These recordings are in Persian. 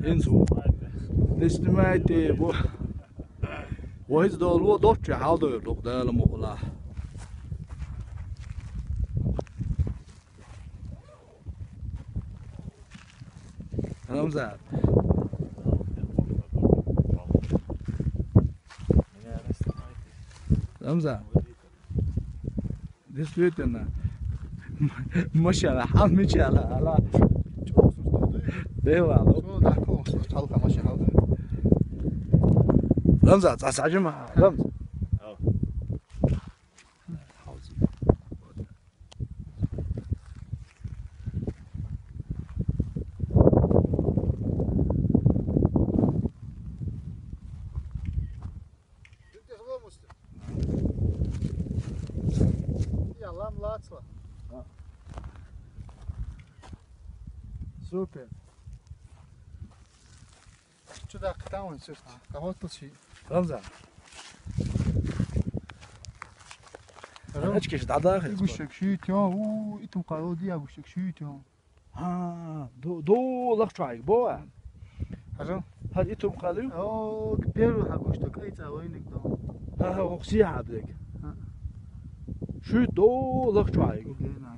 انسو نستمعتي بو وهيز دولو دوتش حاضر لو ده لمقلا رمزان رمزان действительно машина حال ميشالا على ديوا رمزان تعجمها رمز سوبر شو ده قطعون صرت قهوة شيء رمزان هاتش كيش دعاء وشك شيت يا و انتم قاودي ابو شك شيت يا ها دو لخشاي بو هذا هاد انتم قالوا او كبير حقوشتك اي تعوينك ده ها وقسي عبدك شو دو لخشاي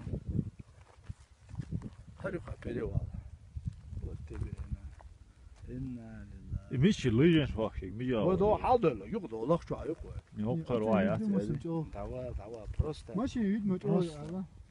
هاري قبلي والله إنا لله مش اللي جنس واقعي ميا ودو حاضر يقدو لخشاي يقوى يوقع روايات تعوا بروستا ماشي يد متقول هذا